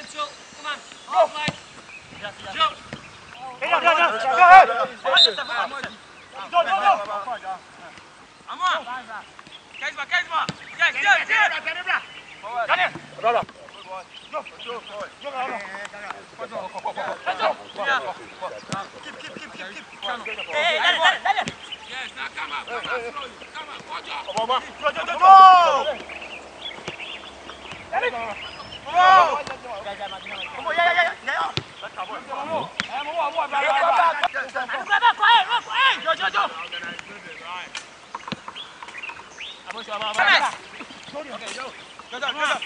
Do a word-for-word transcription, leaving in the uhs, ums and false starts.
Joe. Come on. Go. Joe. Hey, go, go, go. Go, go, go. Vamos. Kaisma, Kaisma. Yes, yes, yes. Daniel. Brother. Go. Go, go. Go, go. Keep, keep, keep, keep, keep. Hey, Daniel, Daniel. Yes, now come on, come on, slowly. Come on, watch out. Come on, go, go, go. Daniel. Come on. Come on, yeah, yeah, yeah. Yeah. Go, go, go. Okay, Joe. Go, go, go.